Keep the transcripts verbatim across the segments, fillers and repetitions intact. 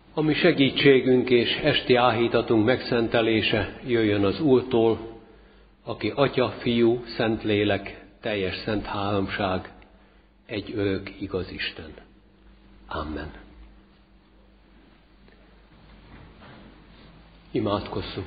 A mi segítségünk és esti áhítatunk megszentelése jöjjön az Úrtól, aki Atya, Fiú, Szentlélek, teljes szent háromság, egy örök igaz Isten. Amen. Imádkozzunk.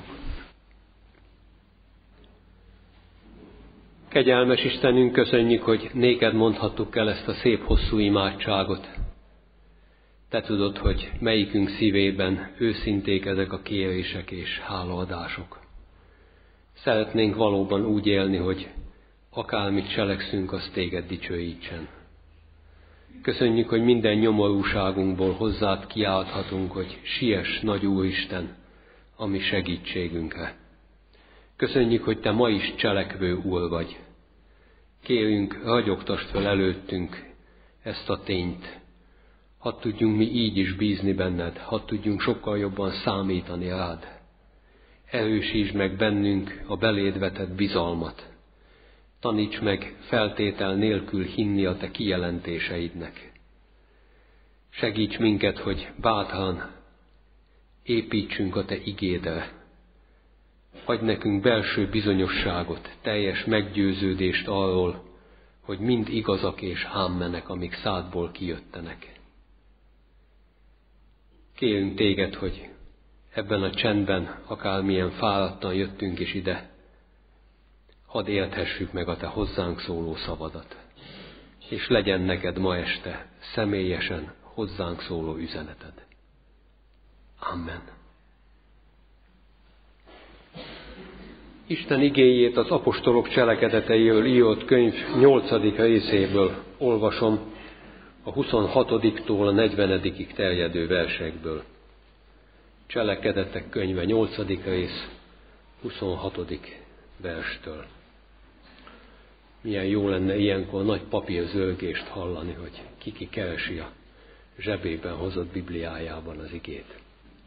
Kegyelmes Istenünk, köszönjük, hogy néked mondhattuk el ezt a szép hosszú imádságot. Te tudod, hogy melyikünk szívében őszinték ezek a kérések és hálaadások. Szeretnénk valóban úgy élni, hogy akármit cselekszünk, az téged dicsőítsen. Köszönjük, hogy minden nyomorúságunkból hozzád kiálthatunk, hogy siess, nagy Úristen, a mi segítségünkre. Köszönjük, hogy te ma is cselekvő Úr vagy. Kérünk, ragyogtasd föl előttünk ezt a tényt. Hadd tudjunk mi így is bízni benned, hadd tudjunk sokkal jobban számítani rád. Erősítsd meg bennünk a beléd vetett bizalmat. Taníts meg feltétel nélkül hinni a te kijelentéseidnek. Segíts minket, hogy bátran építsünk a te igédre. Adj nekünk belső bizonyosságot, teljes meggyőződést arról, hogy mind igazak és ámmenek, amik szádból kijöttenek. Kérünk téged, hogy ebben a csendben, akármilyen fáradtan jöttünk is ide, hadd érthessük meg a te hozzánk szóló szavadat, és legyen neked ma este személyesen hozzánk szóló üzeneted. Amen. Isten igéjét az apostolok cselekedeteiről írott könyv nyolcadik részéből olvasom, a huszonhatodiktól a negyvenedikig terjedő versekből. Cselekedetek könyve nyolcadik rész, huszonhatodik verstől. Milyen jó lenne ilyenkor nagy papírzörgést hallani, hogy ki-ki keresi a zsebében hozott Bibliájában az igét.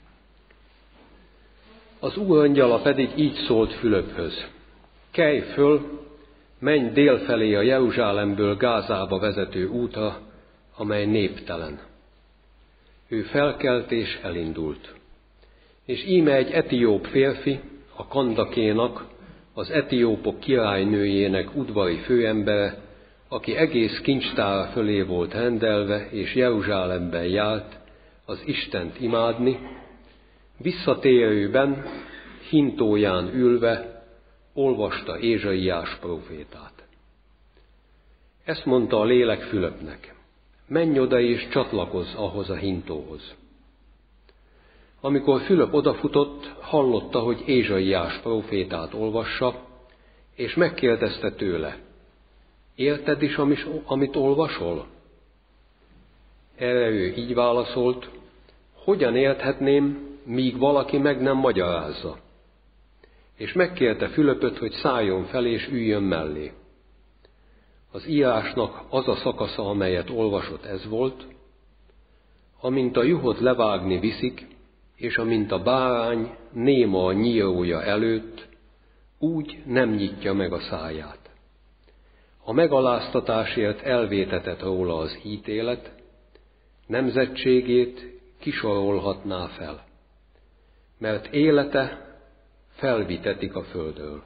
Az Úr angyala pedig így szólt Fülöphöz: kelj föl, menj délfelé a Jeruzsálemből Gázába vezető útra, amely néptelen. Ő felkelt és elindult. És íme egy etióp férfi, a Kandakénak, az etiópok királynőjének udvari főembere, aki egész kincstára fölé volt rendelve, és Jeruzsálemben járt az Istent imádni, visszatérőben, hintóján ülve, olvasta Ézsaiás prófétát. Ezt mondta a lélek Fülöpnek: menj oda és csatlakozz ahhoz a hintóhoz. Amikor Fülöp odafutott, hallotta, hogy Ézsaiás prófétát olvassa, és megkérdezte tőle: érted is, amit olvasol? Erre ő így válaszolt: hogyan érthetném, míg valaki meg nem magyarázza? És megkérte Fülöpöt, hogy szálljon fel és üljön mellé. Az írásnak az a szakasza, amelyet olvasott, ez volt: amint a juhot levágni viszik, és amint a bárány néma a nyírója előtt, úgy nem nyitja meg a száját. A megaláztatásért elvétetett róla az ítélet, nemzetségét kisorolhatná fel, mert élete felvitetik a földről.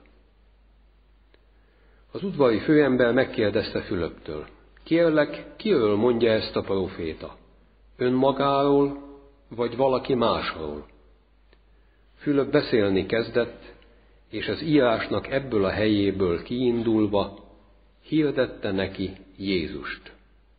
Az udvari főember megkérdezte Fülöptől: kérlek, kiről mondja ezt a próféta? Önmagáról, vagy valaki másról? Fülöp beszélni kezdett, és az írásnak ebből a helyéből kiindulva hirdette neki Jézust.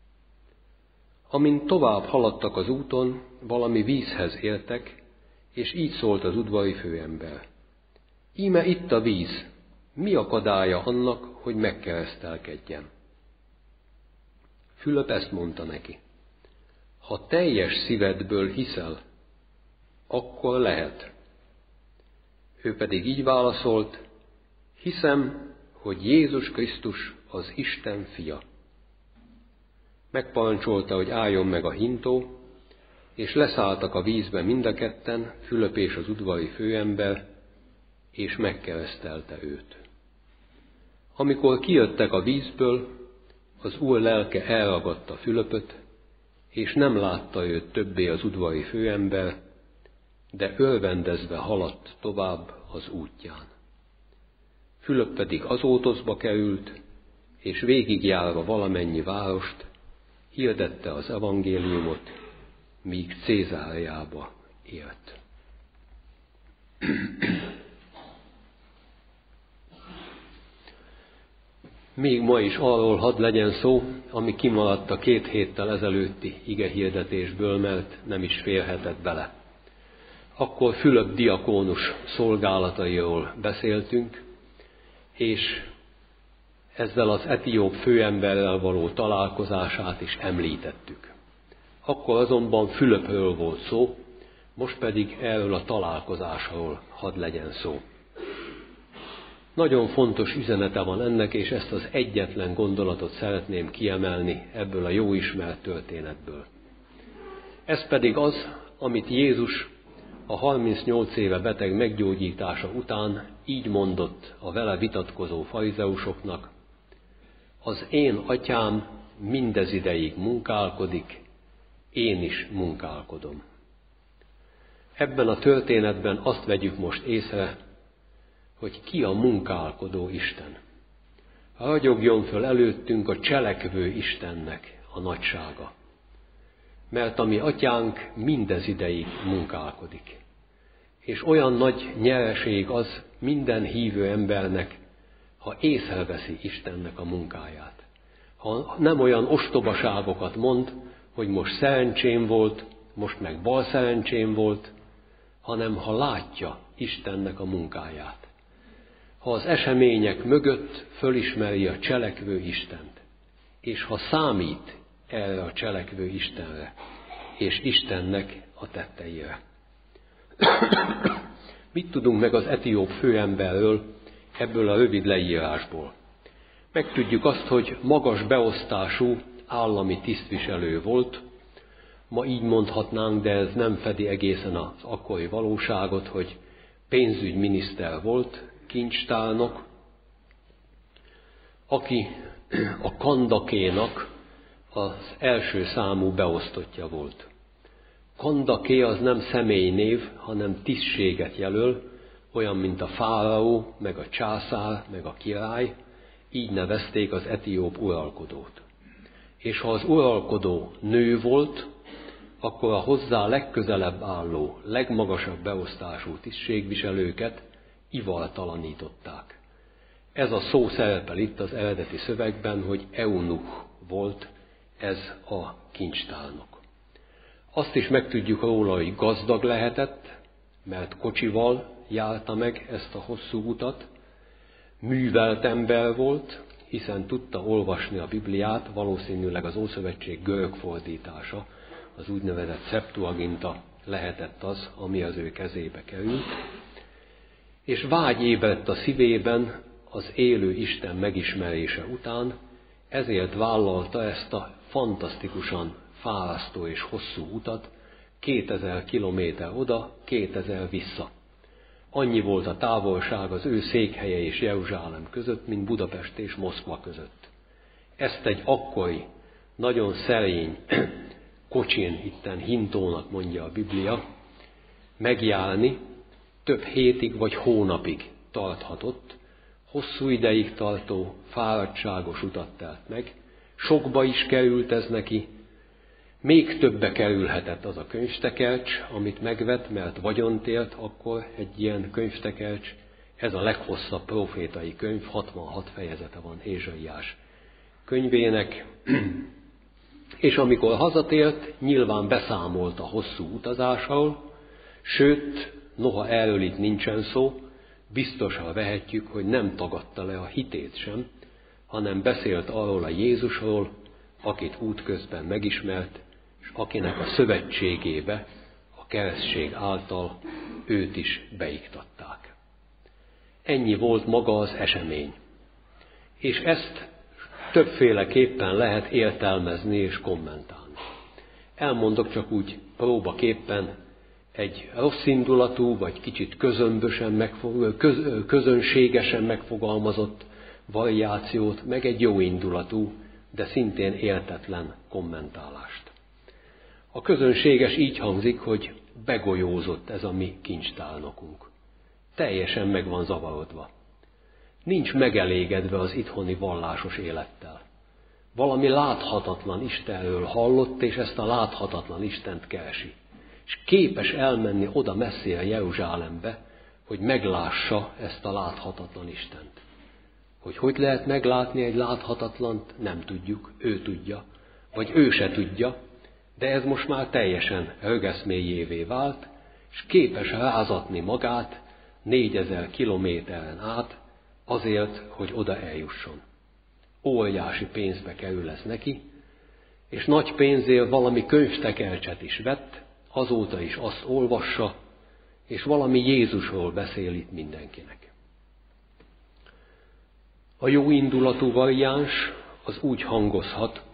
Amint tovább haladtak az úton, valami vízhez értek, és így szólt az udvari főember: íme itt a víz, mi akadálya annak, hogy megkeresztelkedjem? Fülöp ezt mondta neki: ha teljes szívedből hiszel, akkor lehet. Ő pedig így válaszolt: hiszem, hogy Jézus Krisztus az Isten fia. Megparancsolta, hogy álljon meg a hintó, és leszálltak a vízbe mind a ketten, Fülöp és az udvari főember, és megkeresztelte őt. Amikor kijöttek a vízből, az Úr lelke elragadta Fülöpöt, és nem látta őt többé az udvari főember, de örvendezve haladt tovább az útján. Fülöp pedig Azótoszba került, és végigjárva valamennyi várost, hirdette az evangéliumot, míg Cézáreába ért. Még ma is arról hadd legyen szó, ami kimaradt a két héttel ezelőtti igehirdetésből, mert nem is férhetett bele. Akkor Fülöp diakónus szolgálatairól beszéltünk, és ezzel az etióp főemberrel való találkozását is említettük. Akkor azonban Fülöpről volt szó, most pedig erről a találkozásról hadd legyen szó. Nagyon fontos üzenete van ennek, és ezt az egyetlen gondolatot szeretném kiemelni ebből a jó ismert történetből. Ez pedig az, amit Jézus a harmincnyolc éve beteg meggyógyítása után így mondott a vele vitatkozó farizeusoknak: az én atyám mindezideig munkálkodik, én is munkálkodom. Ebben a történetben azt vegyük most észre, hogy ki a munkálkodó Isten. Ragyogjon föl előttünk a cselekvő Istennek a nagysága. Mert a mi atyánk mindezideig munkálkodik. És olyan nagy nyereség az minden hívő embernek, ha észreveszi Istennek a munkáját. Ha nem olyan ostobaságokat mond, hogy most szerencsém volt, most meg bal szerencsém volt, hanem ha látja Istennek a munkáját. Ha az események mögött fölismeri a cselekvő Istent, és ha számít erre a cselekvő Istenre, és Istennek a tetteire. Mit tudunk meg az etióp főemberről ebből a rövid leírásból? Megtudjuk azt, hogy magas beosztású állami tisztviselő volt. Ma így mondhatnánk, de ez nem fedi egészen az akkori valóságot, hogy pénzügyminiszter volt, kincstárnok, aki a Kandakénak az első számú beosztottja volt. Kandaké az nem személynév, hanem tisztséget jelöl, olyan, mint a fáraó, meg a császár, meg a király, így nevezték az etióp uralkodót. És ha az uralkodó nő volt, akkor a hozzá legközelebb álló, legmagasabb beosztású tisztségviselőket ivartalanították. Ez a szó szerepel itt az eredeti szövegben, hogy eunuch volt ez a kincstárnok. Azt is megtudjuk róla, hogy gazdag lehetett, mert kocsival járta meg ezt a hosszú utat, művelt ember volt, hiszen tudta olvasni a Bibliát, valószínűleg az Ószövetség görög fordítása, az úgynevezett Septuaginta lehetett az, ami az ő kezébe került, és vágy ébredt a szívében az élő Isten megismerése után, ezért vállalta ezt a fantasztikusan fárasztó és hosszú utat, kétezer kilométer oda, kétezer vissza. Annyi volt a távolság az ő székhelye és Jeruzsálem között, mint Budapest és Moszkva között. Ezt egy akkori, nagyon szerény kocsin, itten hintónak mondja a Biblia, megjárni több hétig vagy hónapig tarthatott, hosszú ideig tartó, fáradtságos utat telt meg, sokba is került ez neki, még többe kerülhetett az a könyvtekercs, amit megvett, mert vagyont élt akkor egy ilyen könyvtekercs. Ez a leghosszabb profétai könyv, hatvanhat fejezete van Ézsaiás könyvének. És amikor hazatért, nyilván beszámolt a hosszú utazásról, sőt, noha erről itt nincsen szó, biztosan vehetjük, hogy nem tagadta le a hitét sem, hanem beszélt arról a Jézusról, akit útközben megismert, és akinek a szövetségébe, a keresztség által őt is beiktatták. Ennyi volt maga az esemény. És ezt többféleképpen lehet értelmezni és kommentálni. Elmondok csak úgy próbaképpen egy rosszindulatú, vagy kicsit közömbösen megfog, köz, közönségesen megfogalmazott variációt, meg egy jóindulatú, de szintén értetlen kommentálást. A közönséges így hangzik, hogy begolyózott ez a mi kincstárnokunk. Teljesen meg van zavarodva. Nincs megelégedve az itthoni vallásos élettel. Valami láthatatlan Istenről hallott, és ezt a láthatatlan Istent keresi. És képes elmenni oda messzire Jeruzsálembe, hogy meglássa ezt a láthatatlan Istent. Hogy hogy lehet meglátni egy láthatatlant, nem tudjuk, ő tudja, vagy ő se tudja, de ez most már teljesen rögeszmélyévé vált, és képes rázatni magát négyezer kilométeren át azért, hogy oda eljusson. Óriási pénzbe kerül ez neki, és nagy pénzért valami könyvtekercset is vett, azóta is azt olvassa, és valami Jézusról beszél itt mindenkinek. A jó indulatú variáns az úgy hangozhat,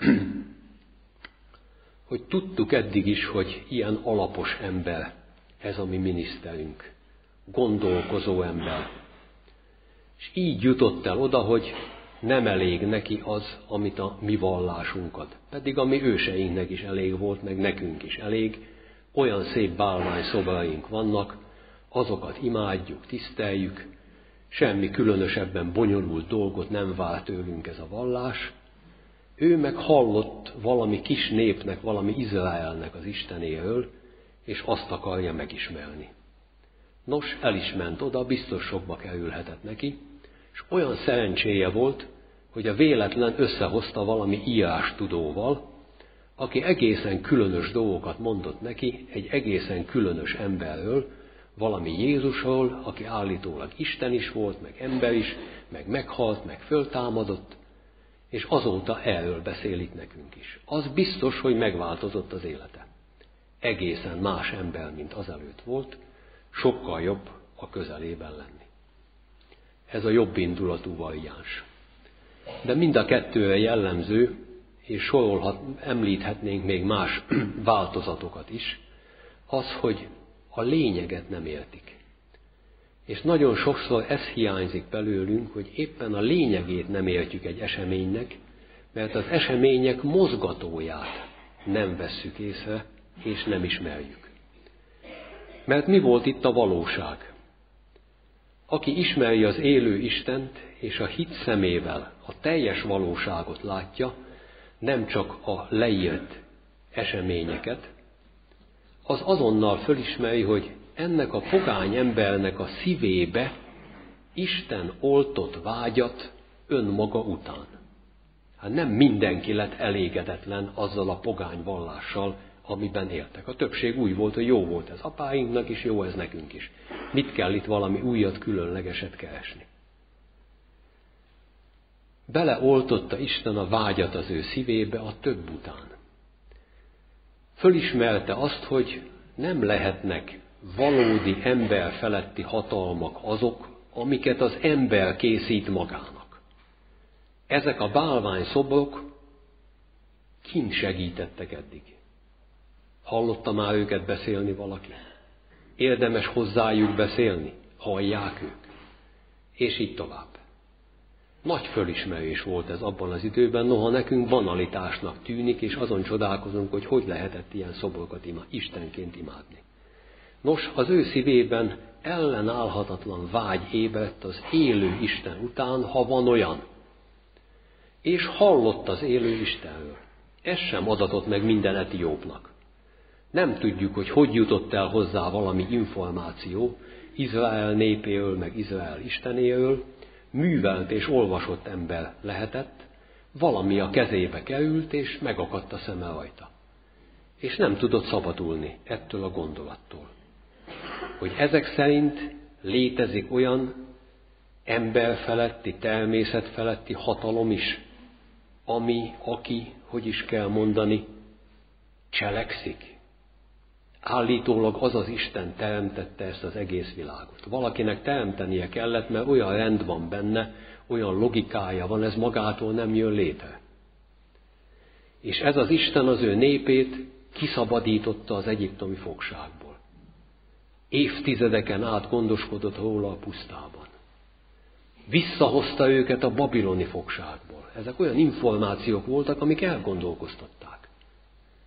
hogy tudtuk eddig is, hogy ilyen alapos ember ez a mi miniszterünk, gondolkozó ember. És így jutott el oda, hogy nem elég neki az, amit a mi vallásunkat, pedig a mi őseinknek is elég volt, meg nekünk is elég, olyan szép bálványszobraink vannak, azokat imádjuk, tiszteljük, semmi különösebben bonyolult dolgot nem vár tőlünk ez a vallás. Ő meg hallott valami kis népnek, valami Izraelnek az Istenéről, és azt akarja megismerni. Nos, el is ment oda, biztos sokba kerülhetett neki, és olyan szerencséje volt, hogy a véletlen összehozta valami írástudóval, aki egészen különös dolgokat mondott neki, egy egészen különös emberről, valami Jézusról, aki állítólag Isten is volt, meg ember is, meg meghalt, meg föltámadott, és azóta erről beszél itt nekünk is. Az biztos, hogy megváltozott az élete. Egészen más ember, mint azelőtt volt, sokkal jobb a közelében lenni. Ez a jobb indulatú variáns. De mind a kettőre jellemző, és sorolhat, említhetnénk még más változatokat is, az, hogy a lényeget nem értik. És nagyon sokszor ez hiányzik belőlünk, hogy éppen a lényegét nem értjük egy eseménynek, mert az események mozgatóját nem vesszük észre, és nem ismerjük. Mert mi volt itt a valóság? Aki ismeri az élő Istent, és a hit szemével a teljes valóságot látja, nem csak a leírt eseményeket, az azonnal fölismeri, hogy ennek a pogány embernek a szívébe Isten oltott vágyat önmaga után. Hát nem mindenki lett elégedetlen azzal a pogány vallással, amiben éltek. A többség úgy volt, hogy jó volt ez apáinknak is, jó ez nekünk is. Mit kell itt valami újat, különlegeset keresni? Beleoltotta Isten a vágyat az ő szívébe a több után. Fölismerte azt, hogy nem lehetnek valódi ember feletti hatalmak azok, amiket az ember készít magának. Ezek a bálványszobrok kint segítettek eddig. Hallotta már őket beszélni valaki? Érdemes hozzájuk beszélni? Hallják ők? És így tovább. Nagy fölismerés volt ez abban az időben, noha nekünk banalitásnak tűnik, és azon csodálkozunk, hogy hogy lehetett ilyen szobrokat ima, Istenként imádni. Nos, az ő szívében ellenállhatatlan vágy ébredt az élő Isten után, ha van olyan. És hallott az élő Istenről. Ez sem adatott meg minden etiópnak. Nem tudjuk, hogy hogy jutott el hozzá valami információ Izrael népéről, meg Izrael Istenéről, művelt és olvasott ember lehetett, valami a kezébe került, és megakadt a szeme rajta. És nem tudott szabadulni ettől a gondolattól. Hogy ezek szerint létezik olyan emberfeletti, természetfeletti hatalom is, ami, aki, hogy is kell mondani, cselekszik. Állítólag az az Isten teremtette ezt az egész világot. Valakinek teremtenie kellett, mert olyan rend van benne, olyan logikája van, ez magától nem jön létre. És ez az Isten az ő népét kiszabadította az egyiptomi fogságból. Évtizedeken át gondoskodott róla a pusztában. Visszahozta őket a babiloni fogságból. Ezek olyan információk voltak, amik elgondolkoztatták.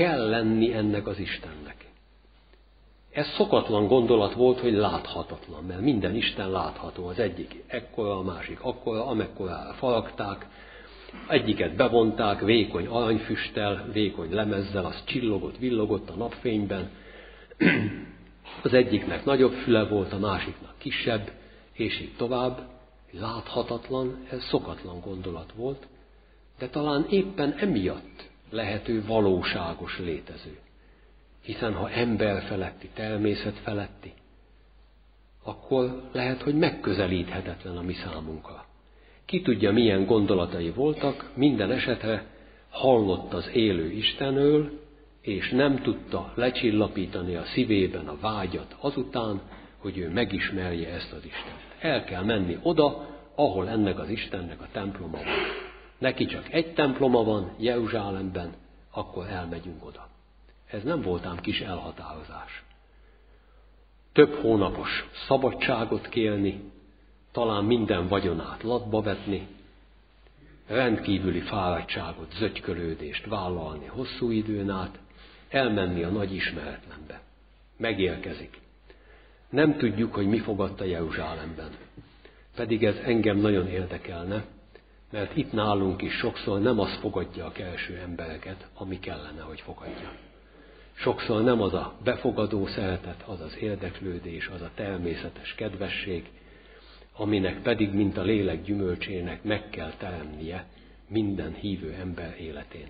kell lenni ennek az Istennek. Ez szokatlan gondolat volt, hogy láthatatlan, mert minden Isten látható. Az egyik ekkora, a másik akkora, amekkorára faragták, egyiket bevonták vékony aranyfüsttel, vékony lemezzel, az csillogott, villogott a napfényben. Az egyiknek nagyobb füle volt, a másiknak kisebb, és így tovább. Láthatatlan, ez szokatlan gondolat volt, de talán éppen emiatt lehet ő valóságos létező. Hiszen ha ember feletti, természet feletti, akkor lehet, hogy megközelíthetetlen a mi számunkra. Ki tudja, milyen gondolatai voltak, minden esetre hallott az élő Istenről, és nem tudta lecsillapítani a szívében a vágyat azután, hogy ő megismerje ezt az Istent. El kell menni oda, ahol ennek az Istennek a temploma van. Neki csak egy temploma van Jeruzsálemben, akkor elmegyünk oda. Ez nem volt ám kis elhatározás. Több hónapos szabadságot kérni, talán minden vagyonát latba vetni, rendkívüli fáradtságot, zögykölődést vállalni hosszú időn át, elmenni a nagy ismeretlenbe. Megérkezik. Nem tudjuk, hogy mi fogadta Jeruzsálemben. Pedig ez engem nagyon érdekelne, mert itt nálunk is sokszor nem az fogadja a kereső embereket, ami kellene, hogy fogadja. Sokszor nem az a befogadó szeretet, az az érdeklődés, az a természetes kedvesség, aminek pedig, mint a lélek gyümölcsének meg kell teremnie minden hívő ember életén.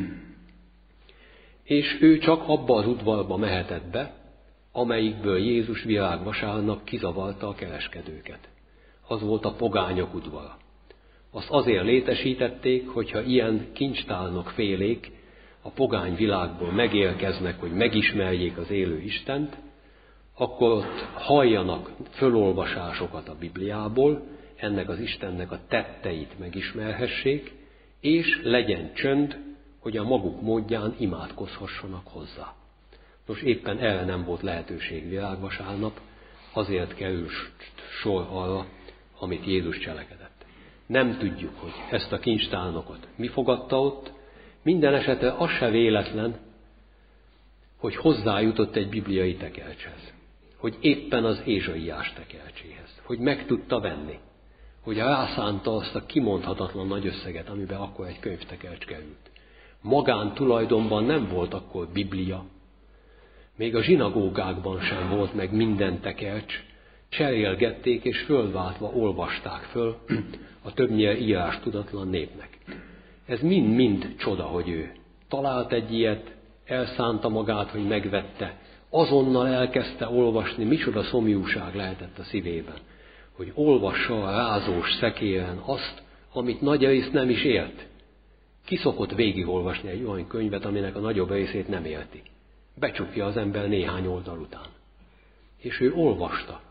És ő csak abba az udvarba mehetett be, amelyikből Jézus virágvasárnap kizavarta a kereskedőket. Az volt a pogányok udvara. Azt azért létesítették, hogyha ilyen kincstárnok félék a pogány világból megérkeznek, hogy megismerjék az élő Istent, akkor ott halljanak fölolvasásokat a Bibliából, ennek az Istennek a tetteit megismerhessék, és legyen csönd, hogy a maguk módján imádkozhassanak hozzá. Nos, éppen erre nem volt lehetőség virágvasárnap, azért kerül sor arra, amit Jézus cselekedett. Nem tudjuk, hogy ezt a kincstárnokot mi fogadta ott, minden esetre az se véletlen, hogy hozzájutott egy bibliai tekercshez, hogy éppen az Ézsaiás tekercséhez, hogy meg tudta venni, hogy rászánta azt a kimondhatatlan nagy összeget, amiben akkor egy könyvtekercs került. Magán tulajdonban nem volt akkor Biblia, még a zsinagógákban sem volt meg minden tekercs, cserélgették és fölváltva olvasták föl a többnyire írástudatlan népnek. Ez mind-mind csoda, hogy ő talált egy ilyet, elszánta magát, hogy megvette, azonnal elkezdte olvasni, micsoda szomjúság lehetett a szívében, hogy olvassa a rázós szekéren azt, amit nagy rész nem is ért. Ki szokott végigolvasni egy olyan könyvet, aminek a nagyobb részét nem érti? Becsukja az ember néhány oldal után. És ő olvasta.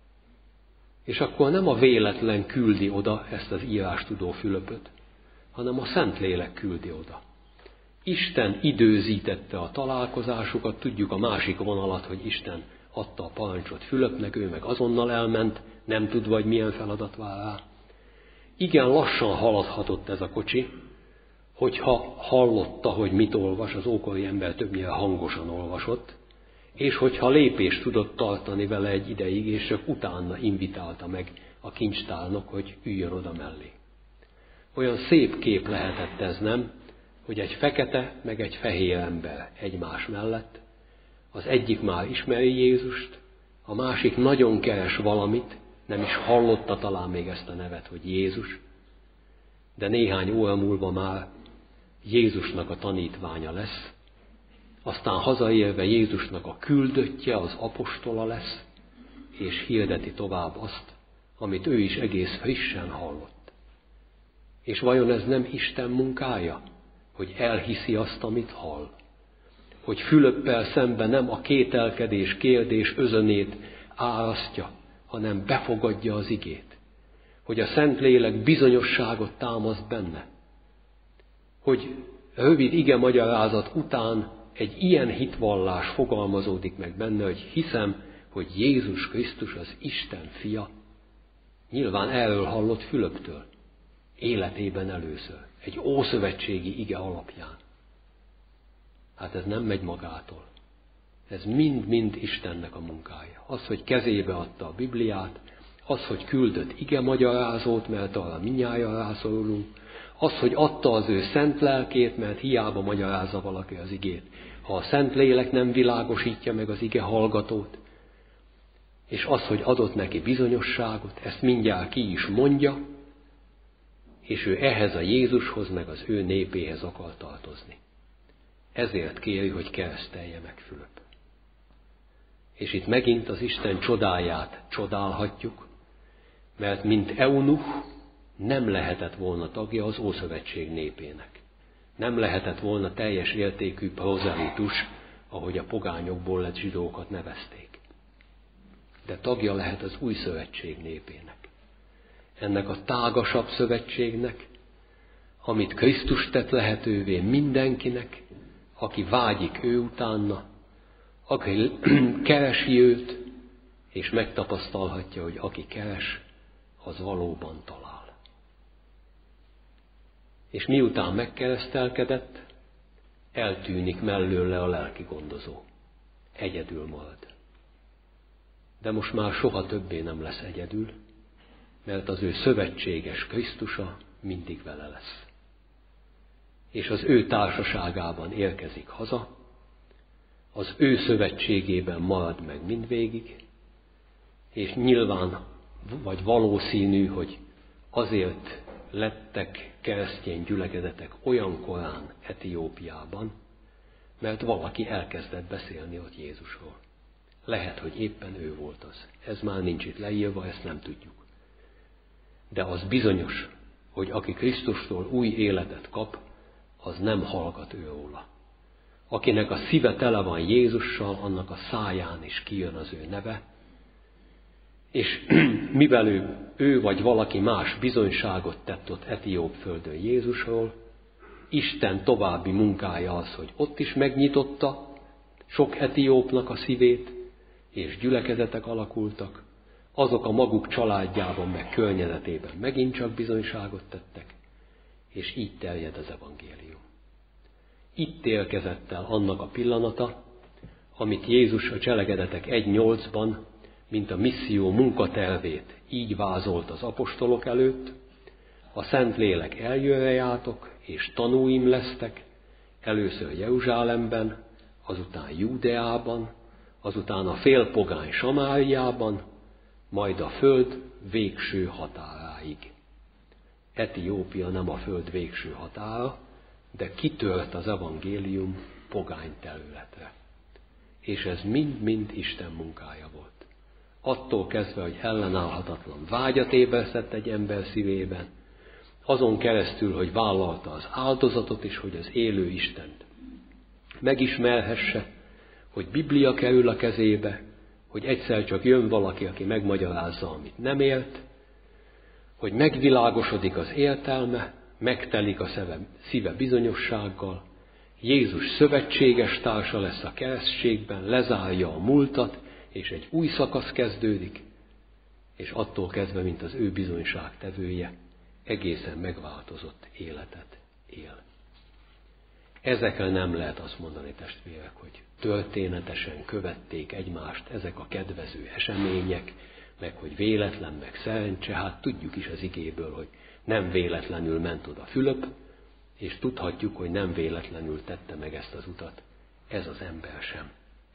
És akkor nem a véletlen küldi oda ezt az írástudó Fülöpöt, hanem a Szentlélek küldi oda. Isten időzítette a találkozásukat, tudjuk a másik vonalat, hogy Isten adta a parancsot Fülöpnek, ő meg azonnal elment, nem tudva, hogy milyen feladat vár rá. Igen lassan haladhatott ez a kocsi, hogyha hallotta, hogy mit olvas, az ókori ember többnyire hangosan olvasott, és hogyha lépést tudott tartani vele egy ideig, és csak utána invitálta meg a kincstárnok, hogy üljön oda mellé. Olyan szép kép lehetett ez, nem? Hogy egy fekete, meg egy fehér ember egymás mellett, az egyik már ismeri Jézust, a másik nagyon keres valamit, nem is hallotta talán még ezt a nevet, hogy Jézus, de néhány óra múlva már Jézusnak a tanítványa lesz, aztán hazaérve Jézusnak a küldöttje, az apostola lesz, és hirdeti tovább azt, amit ő is egész frissen hallott. És vajon ez nem Isten munkája, hogy elhiszi azt, amit hall? Hogy Fülöppel szemben nem a kételkedés, kérdés özönét árasztja, hanem befogadja az igét. Hogy a Szentlélek bizonyosságot támaszt benne. Hogy rövid ige magyarázat után egy ilyen hitvallás fogalmazódik meg benne, hogy hiszem, hogy Jézus Krisztus az Isten fia. Nyilván erről hallott Fülöptől, életében először, egy ószövetségi ige alapján. Hát ez nem megy magától. Ez mind-mind Istennek a munkája. Az, hogy kezébe adta a Bibliát, az, hogy küldött ige magyarázót, mert arra mindnyájan rászorulunk, az, hogy adta az ő szent lelkét, mert hiába magyarázza valaki az igét, ha a szent lélek nem világosítja meg az ige hallgatót, és az, hogy adott neki bizonyosságot, ezt mindjárt ki is mondja, és ő ehhez a Jézushoz, meg az ő népéhez akar tartozni. Ezért kéri, hogy keresztelje meg Fülöp. És itt megint az Isten csodáját csodálhatjuk, mert mint eunuch nem lehetett volna tagja az Ószövetség népének. Nem lehetett volna teljes értékű prozelitus, ahogy a pogányokból lett zsidókat nevezték. De tagja lehet az Új Szövetség népének. Ennek a tágasabb szövetségnek, amit Krisztus tett lehetővé mindenkinek, aki vágyik ő utána, aki keresi őt, és megtapasztalhatja, hogy aki keres, az valóban talál. És miután megkeresztelkedett, eltűnik mellőle a lelki gondozó. Egyedül marad. De most már soha többé nem lesz egyedül, mert az ő szövetséges Krisztusa mindig vele lesz. És az ő társaságában érkezik haza, az ő szövetségében marad meg mindvégig, és nyilván vagy valószínű, hogy azért lettek keresztény gyülekezetek olyan korán Etiópiában, mert valaki elkezdett beszélni ott Jézusról. Lehet, hogy éppen ő volt az. Ez már nincs itt leírva, ezt nem tudjuk. De az bizonyos, hogy aki Krisztustól új életet kap, az nem hallgat ő róla. Akinek a szíve tele van Jézussal, annak a száján is kijön az ő neve, és mivel ő, ő vagy valaki más bizonyságot tett ott Etióp földön Jézusról, Isten további munkája az, hogy ott is megnyitotta sok etiópnak a szívét, és gyülekezetek alakultak, azok a maguk családjában, meg környezetében megint csak bizonyságot tettek, és így terjed az evangélium. Itt érkezett el annak a pillanata, amit Jézus a Cselekedetek egy nyolcban, mint a misszió munkatervét így vázolt az apostolok előtt, a Szentlélek eljöjjejátok, és tanúim lesztek, először Jeruzsálemben, azután Júdeában, azután a félpogány Samáriában, majd a föld végső határáig. Etiópia nem a föld végső határa, de kitört az evangélium pogány területre. És ez mind-mind Isten munkája volt. Attól kezdve, hogy ellenállhatatlan vágyat ébresztett egy ember szívében, azon keresztül, hogy vállalta az áldozatot is, hogy az élő Istent megismerhesse, hogy Biblia kerül a kezébe, hogy egyszer csak jön valaki, aki megmagyarázza, amit nem ért, hogy megvilágosodik az értelme, megtelik a szíve bizonyossággal, Jézus szövetséges társa lesz a keresztségben, lezárja a múltat, és egy új szakasz kezdődik, és attól kezdve, mint az ő bizonyságtevője, egészen megváltozott életet él. Ezekre nem lehet azt mondani, testvérek, hogy történetesen követték egymást ezek a kedvező események, meg hogy véletlen, meg szerencse, hát tudjuk is az igéből, hogy nem véletlenül ment oda Fülöp, és tudhatjuk, hogy nem véletlenül tette meg ezt az utat, ez az ember sem.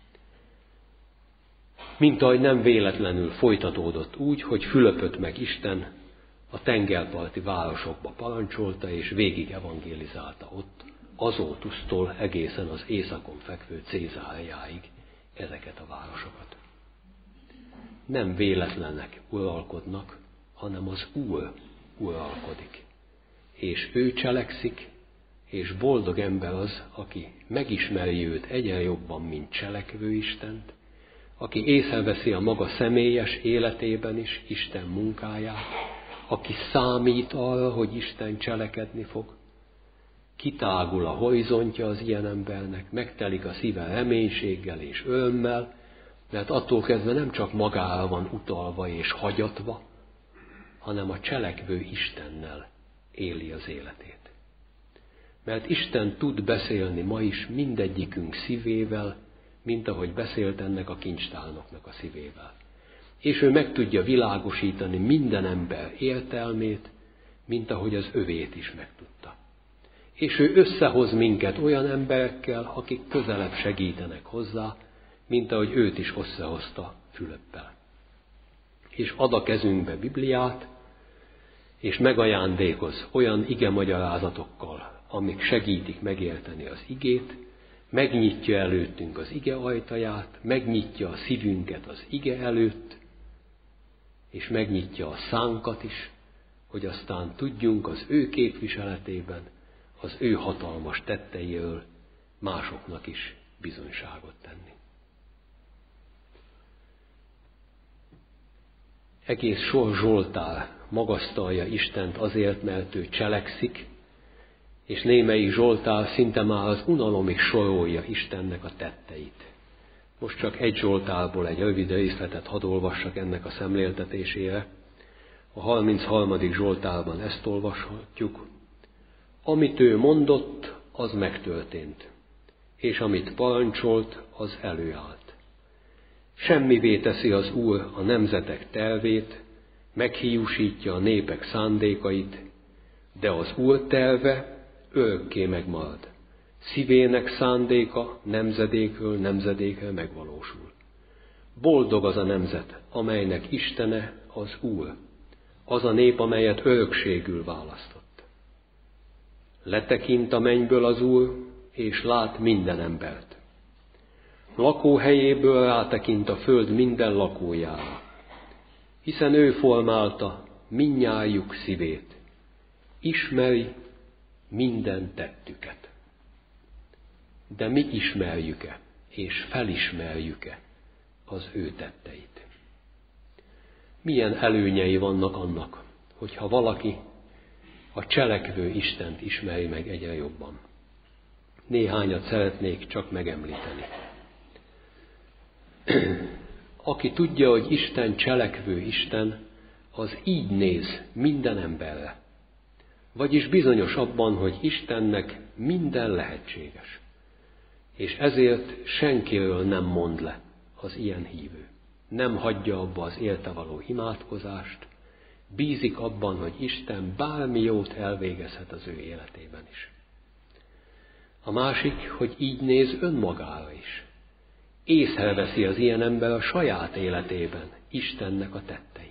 Mint ahogy nem véletlenül folytatódott úgy, hogy Fülöpöt meg Isten a tengerparti városokba parancsolta, és végig evangélizálta ott, Azótusztól egészen az északon fekvő Cézáriáig ezeket a városokat. Nem véletlenek uralkodnak, hanem az Úr uralkodik. És ő cselekszik, és boldog ember az, aki megismeri őt egyre jobban, mint cselekvő Istent, aki észreveszi a maga személyes életében is Isten munkáját, aki számít arra, hogy Isten cselekedni fog, kitágul a horizontja az ilyen embernek, megtelik a szíve reménységgel és örömmel, mert attól kezdve nem csak magára van utalva és hagyatva, hanem a cselekvő Istennel éli az életét. Mert Isten tud beszélni ma is mindegyikünk szívével, mint ahogy beszélt ennek a kincstárnoknak a szívével. És ő meg tudja világosítani minden ember értelmét, mint ahogy az övét is megtudta. És ő összehoz minket olyan emberekkel, akik közelebb segítenek hozzá, mint ahogy őt is összehozta Fülöppel. És ad a kezünkbe Bibliát, és megajándékoz olyan igemagyarázatokkal, amik segítik megérteni az igét, megnyitja előttünk az ige ajtaját, megnyitja a szívünket az ige előtt, és megnyitja a szánkat is, hogy aztán tudjunk az ő képviseletében, az ő hatalmas tetteiről másoknak is bizonyságot tenni. Egész sor zsoltár magasztalja Istent azért, mert ő cselekszik, és némelyik zsoltár szinte már az unalom is sorolja Istennek a tetteit. Most csak egy zsoltárból egy rövid részletet hadd olvassak ennek a szemléltetésére. A harmincharmadik zsoltárban ezt olvashatjuk. Amit ő mondott, az megtörtént, és amit parancsolt, az előállt. Semmivé teszi az Úr a nemzetek tervét, meghiúsítja a népek szándékait, de az Úr terve örökké megmarad. Szívének szándéka nemzedékről nemzedékre megvalósul. Boldog az a nemzet, amelynek Istene az Úr, az a nép, amelyet örökségül választott. Letekint a mennyből az Úr, és lát minden embert. Lakóhelyéből rátekint a föld minden lakójára, hiszen ő formálta mindnyájuk szívét, ismeri minden tettüket. De mi ismerjük-e, és felismerjük-e az ő tetteit? Milyen előnyei vannak annak, hogyha valaki a cselekvő Istent ismeri meg egyre jobban? Néhányat szeretnék csak megemlíteni. Aki tudja, hogy Isten cselekvő Isten, az így néz minden emberre. Vagyis bizonyos abban, hogy Istennek minden lehetséges. És ezért senkiről nem mond le az ilyen hívő. Nem hagyja abba az érte való imádkozást, bízik abban, hogy Isten bármi jót elvégezhet az ő életében is. A másik, hogy így néz önmagára is. Észreveszi az ilyen ember a saját életében Istennek a tetteit.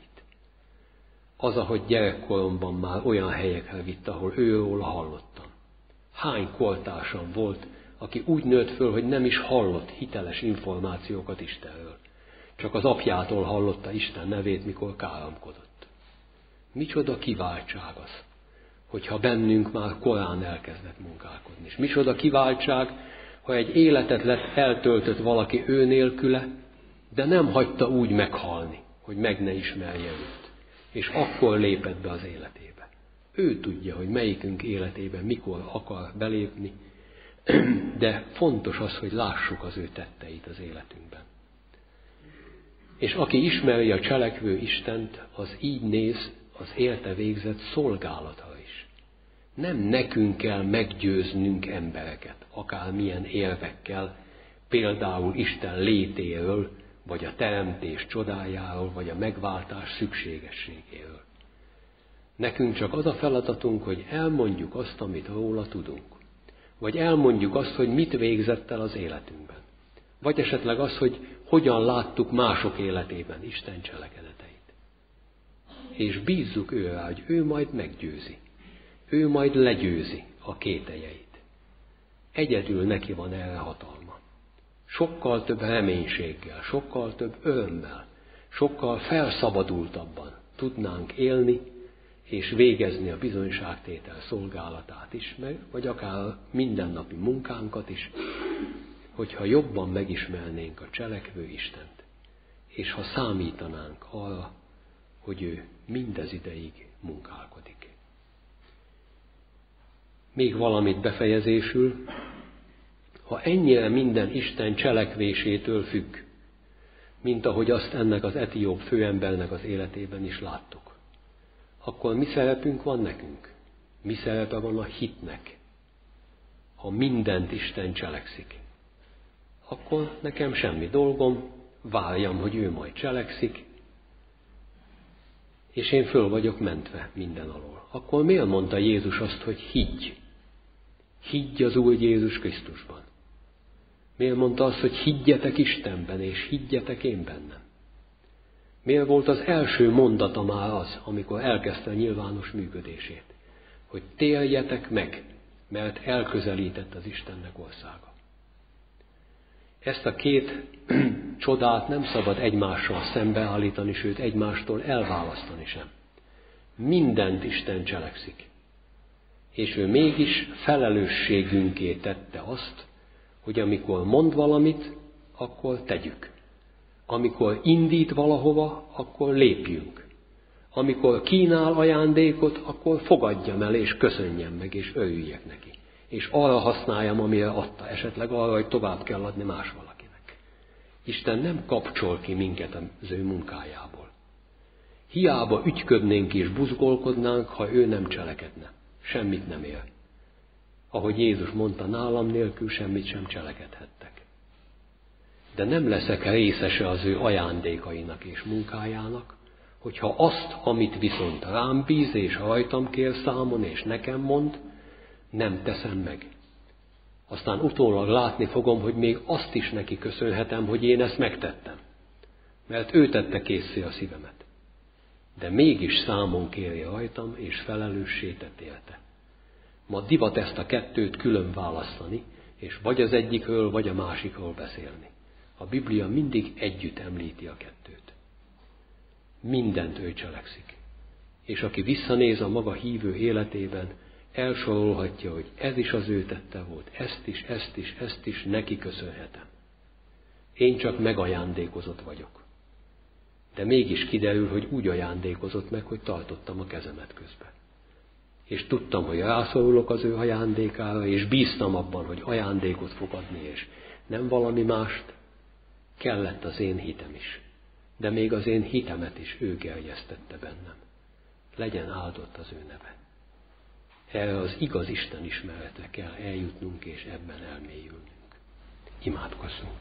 Az, ahogy gyerekkoromban már olyan helyekre vitt, ahol őről hallottam. Hány kortársam volt, aki úgy nőtt föl, hogy nem is hallott hiteles információkat Istenről. Csak az apjától hallotta Isten nevét, mikor káromkodott. Micsoda kiváltság az, hogyha bennünk már korán elkezdett munkálkodni. És micsoda kiváltság, ha egy életet lett eltöltött valaki ő nélküle, de nem hagyta úgy meghalni, hogy meg ne ismerje őt. És akkor lépett be az életébe. Ő tudja, hogy melyikünk életében mikor akar belépni, de fontos az, hogy lássuk az ő tetteit az életünkben. És aki ismeri a cselekvő Istent, az így néz az érte végzett szolgálatra is. Nem nekünk kell meggyőznünk embereket, akármilyen érvekkel, például Isten létéről, vagy a teremtés csodájáról, vagy a megváltás szükségességéről. Nekünk csak az a feladatunk, hogy elmondjuk azt, amit róla tudunk. Vagy elmondjuk azt, hogy mit végzett el az életünkben. Vagy esetleg az, hogy hogyan láttuk mások életében Isten cselekedeteit. És bízzuk őre, hogy ő majd meggyőzi. Ő majd legyőzi a kételjeit. Egyedül neki van erre hatalma. Sokkal több reménységgel, sokkal több örömmel, sokkal felszabadultabban tudnánk élni, és végezni a bizonyságtétel szolgálatát is, meg, vagy akár mindennapi munkánkat is, hogyha jobban megismernénk a cselekvő Istent, és ha számítanánk arra, hogy ő mindez ideig munkálkodik. Még valamit befejezésül, ha ennyire minden Isten cselekvésétől függ, mint ahogy azt ennek az etióp főembernek az életében is láttuk, akkor mi szerepünk van nekünk? Mi szerepe van a hitnek? ha mindent Isten cselekszik. Akkor nekem semmi dolgom, várjam, hogy ő majd cselekszik, és én föl vagyok mentve minden alól. Akkor miért mondta Jézus azt, hogy higgy? Higgy az Úr Jézus Krisztusban. Miért mondta azt, hogy higgyetek Istenben, és higgyetek én bennem? Miért volt az első mondata már az, amikor elkezdte a nyilvános működését? Hogy térjetek meg, mert elközelített az Istennek országa. Ezt a két csodát nem szabad egymással szembeállítani, sőt egymástól elválasztani sem. Mindent Isten cselekszik. És ő mégis felelősségünké tette azt, hogy amikor mond valamit, akkor tegyük. Amikor indít valahova, akkor lépjünk. Amikor kínál ajándékot, akkor fogadjam el, és köszönjem meg, és örüljek neki. És arra használjam, amire adta, esetleg arra, hogy tovább kell adni más valakinek. Isten nem kapcsol ki minket az ő munkájából. Hiába ügyködnénk és buzgolkodnánk, ha ő nem cselekedne. Semmit nem ér. Ahogy Jézus mondta, nálam nélkül semmit sem cselekedhettek. De nem leszek részese az ő ajándékainak és munkájának, hogyha azt, amit viszont rám bíz és rajtam kér számon és nekem mond, nem teszem meg. Aztán utólag látni fogom, hogy még azt is neki köszönhetem, hogy én ezt megtettem. Mert ő tette készé a szívemet. De mégis számon kéri rajtam, és felelőssé tett érte. Ma divat ezt a kettőt külön választani, és vagy az egyikről, vagy a másikról beszélni. A Biblia mindig együtt említi a kettőt. Mindent ő cselekszik. És aki visszanéz a maga hívő életében, elsorolhatja, hogy ez is az ő tette volt, ezt is, ezt is, ezt is neki köszönhetem. Én csak megajándékozott vagyok. De mégis kiderül, hogy úgy ajándékozott meg, hogy tartottam a kezemet közben. És tudtam, hogy rászorulok az ő ajándékára, és bíztam abban, hogy ajándékot fog adni, és nem valami mást. Kellett az én hitem is. De még az én hitemet is ő gerjesztette bennem. Legyen áldott az ő neve. Erre az igaz Isten ismeretre kell eljutnunk, és ebben elmélyülnünk. Imádkozzunk.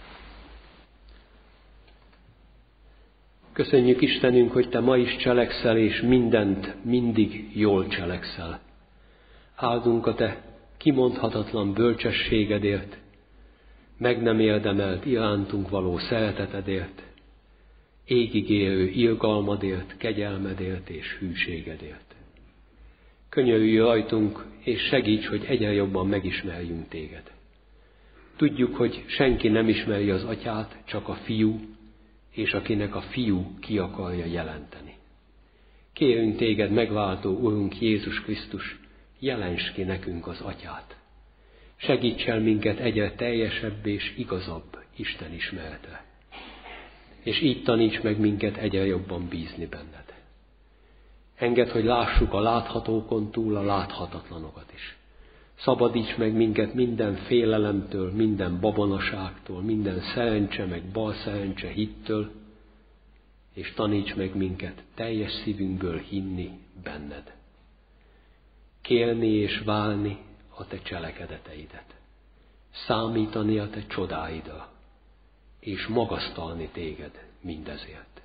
Köszönjük Istenünk, hogy Te ma is cselekszel, és mindent mindig jól cselekszel. Áldunk a Te kimondhatatlan bölcsességedért, meg nem érdemelt irántunk való szeretetedért, égigérő irgalmadért, kegyelmedért és hűségedért. Könyörülj rajtunk, és segíts, hogy egyre jobban megismerjünk Téged. Tudjuk, hogy senki nem ismeri az Atyát, csak a Fiú, és akinek a Fiú ki akarja jelenteni. Kérünk Téged, megváltó Urunk Jézus Krisztus, jelents ki nekünk az Atyát. Segíts el minket egyre teljesebb és igazabb Isten ismeretre. És így taníts meg minket egyre jobban bízni benned. Engedd, hogy lássuk a láthatókon túl a láthatatlanokat is. Szabadíts meg minket minden félelemtől, minden babonaságtól, minden szerencse meg balszerencse hittől, és taníts meg minket teljes szívünkből hinni benned. Kérni és várni a Te cselekedeteidet, számítani a Te csodáidra, és magasztalni Téged mindezért.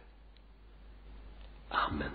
Amen.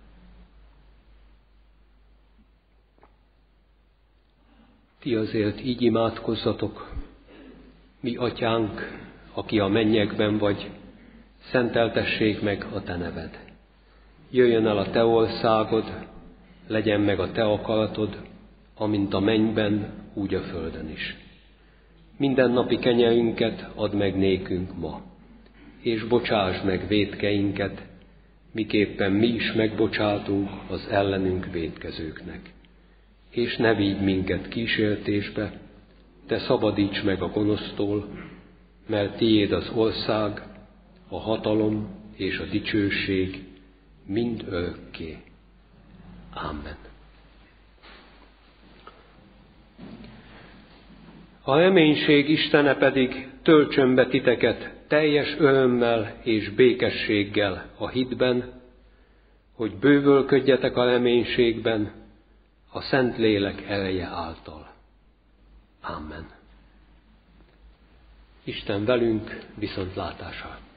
Ti azért így imádkozzatok: mi Atyánk, aki a mennyekben vagy, szenteltessék meg a Te neved. Jöjjön el a Te országod, legyen meg a Te akaratod, amint a mennyben, úgy a földön is. Mindennapi kenyerünket add meg nékünk ma, és bocsásd meg vétkeinket, miképpen mi is megbocsátunk az ellenünk vétkezőknek. És ne vigy minket kísértésbe, Te szabadíts meg a gonosztól, mert Tiéd az ország, a hatalom és a dicsőség mind örökké. Amen. A reménység Istene pedig töltsön be titeket teljes örömmel és békességgel a hitben, hogy bővölködjetek a reménységben a Szentlélek ereje által. Amen. Isten velünk, viszontlátásra!